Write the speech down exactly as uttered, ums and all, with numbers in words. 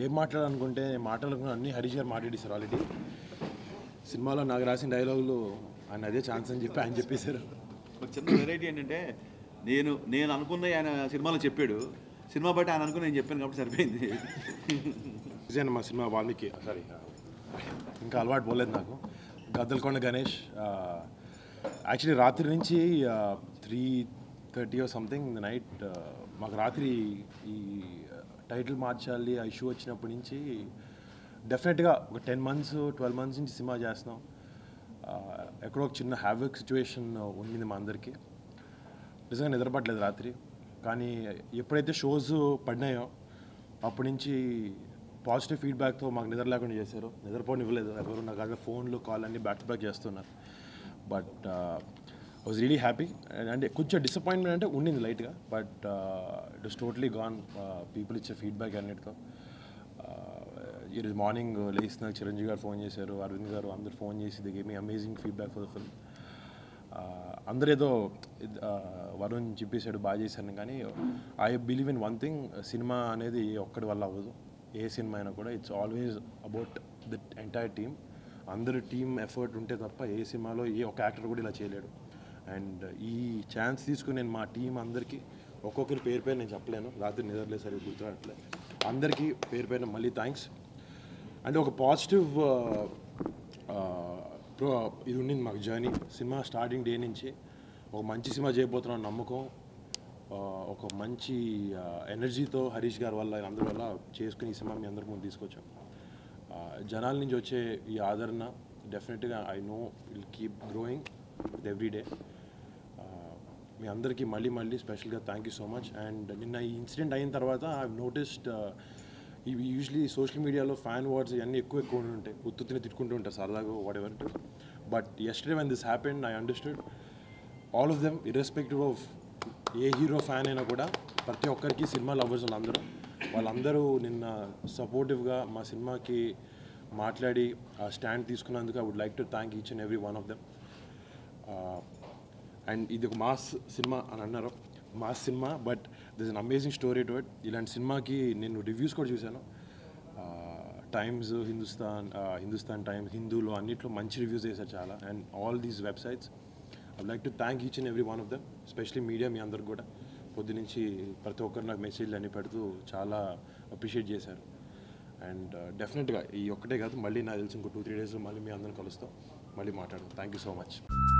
ఏం మాట్లాడాలనుకుంటే మాట్లాడుకున్న అన్ని హరీష్ గారు మాట్లాడేశారు ఆల్రెడీ. సినిమాలో నాకు రాసిన డైలాగులు ఆయన అదే ఛాన్స్ అని చెప్పి ఆయన చెప్పేశారు. ఒక చిన్న వెరైటీ ఏంటంటే నేను నేను అనుకున్న ఆయన సినిమాలో చెప్పాడు, సినిమా బట్టి ఆయన అనుకుని నేను చెప్పాను కాబట్టి సరిపోయింది. నిజంగా మా సినిమా వాల్మీకి సారీ ఇంకా అలవాటు పోలేదు నాకు. గద్దలకొండ గణేష్ యాక్చువల్లీ రాత్రి నుంచి three thirty or something night మాకు రాత్రి ఈ టైటిల్ మార్చాలి ఆ ఇష్యూ వచ్చినప్పటి నుంచి డెఫినెట్గా ఒక టెన్ మంత్స్ ట్వెల్వ్ మంత్స్ నుంచి సినిమా చేస్తున్నాం. ఎక్కడో ఒక చిన్న హ్యావిక్ సిచ్యువేషన్ ఉండింది మా అందరికీ. నిజంగా నిద్రపట్టలేదు రాత్రి. కానీ ఎప్పుడైతే షోస్ పడినాయో అప్పటి నుంచి పాజిటివ్ ఫీడ్బ్యాక్తో మాకు నిద్ర లేకుండా చేశారు. నిద్రపోని ఇవ్వలేదు ఎవరు. నాకు అదే ఫోన్లు కాల్ అన్నీ బ్యాక్ టు బ్యాక్ చేస్తున్నారు. But was really happy. అంటే కొంచెం డిసప్పాయింట్మెంట్ అంటే ఉండింది లైట్గా, but it was totally gone. People ఇచ్చే ఫీడ్బ్యాక్ అన్నిటితో. ఈరోజు మార్నింగ్ లేచిన చిరంజీవి గారు ఫోన్ చేశారు, అరవింద్ గారు అందరు ఫోన్ చేసి the game me amazing feedback for the film. అందరూ ఏదో వరుణ్ చెప్పేశాడు బాగా చేశాను, కానీ I believe in one thing, cinema అనేది ఒక్కడి వల్ల అవ్వదు. ఏ సినిమా అయినా కూడా it's always about the entire team. అందరు టీమ్ ఎఫర్ట్ ఉంటే తప్ప ఏ సినిమాలో ఏ ఒక యాక్టర్ కూడా ఇలా చేయలేడు. అండ్ ఈ ఛాన్స్ తీసుకుని నేను మా టీం అందరికీ ఒక్కొక్కరి పేరు పేరు నేను చెప్పలేను, రాత్రి నిద్రలే సరిగ్గా గుర్తురాట్లేదు. అందరికీ పేరు పేరున మళ్ళీ థ్యాంక్స్. అంటే ఒక పాజిటివ్ ప్రో ఇది ఉండింది మాకు జర్నీ. సినిమా స్టార్టింగ్ డే నుంచి ఒక మంచి సినిమా చేయబోతున్నాం నమ్మకం, ఒక మంచి ఎనర్జీతో హరీష్ గారి వల్ల అందరి వల్ల చేసుకుని ఈ సినిమా మీ అందరి ముందు తీసుకొచ్చాం. జనాల నుంచి వచ్చే ఈ ఆదరణ డెఫినెట్గా I know will keep growing with every day. మీ అందరికీ మళ్ళీ మళ్ళీ స్పెషల్గా thank you so much. And నిన్న ఈ ఇన్సిడెంట్ అయిన తర్వాత ఐ నోటిస్డ్ ఇవి యూజువలీ సోషల్ మీడియాలో ఫ్యాన్ వర్డ్స్ ఇవన్నీ ఎక్కువ ఎక్కువ ఉంటాయి, ఉత్తుత్తిని తిట్టుకుంటూ ఉంటారు సరదాగా what ever. But yesterday when this happened I understood all of them irrespective of ఏ హీరో ఫ్యాన్ అయినా కూడా ప్రతి ఒక్కరికి సినిమా లవర్స్ వాళ్ళందరూ వాళ్ళందరూ నిన్న సపోర్టివ్గా మా సినిమాకి మాట్లాడి ఆ స్టాండ్ తీసుకున్నందుకు I would like to thank each and every one of them. And ఇది ఒక మాస్ సినిమా అని అన్నారు, mass cinema, but this an amazing story to it. ఇలాంటి సినిమాకి నేను రివ్యూస్ కూడా చూశాను, టైమ్స్, హిందుస్థాన్ హిందుస్థాన్ టైమ్స్, హిందూలో అన్నిట్లో మంచి రివ్యూస్ చేశారు చాలా. And all these websites I would like to thank each and every one of them, especially media. మీ అందరికి కూడా పొద్దు నుంచి ప్రతి ఒక్కరు నాకు మెసేజ్లు అన్నీ పెడుతూ చాలా అప్రిషియేట్ చేశారు. అండ్ డెఫినెట్గా ఈ ఒక్కటే కాదు, మళ్ళీ నాకు తెలిసి ఇంకో టూ త్రీ డేస్లో మళ్ళీ మీ అందరిని కలుస్తాం, మళ్ళీ మాట్లాడదాం. Thank you so much.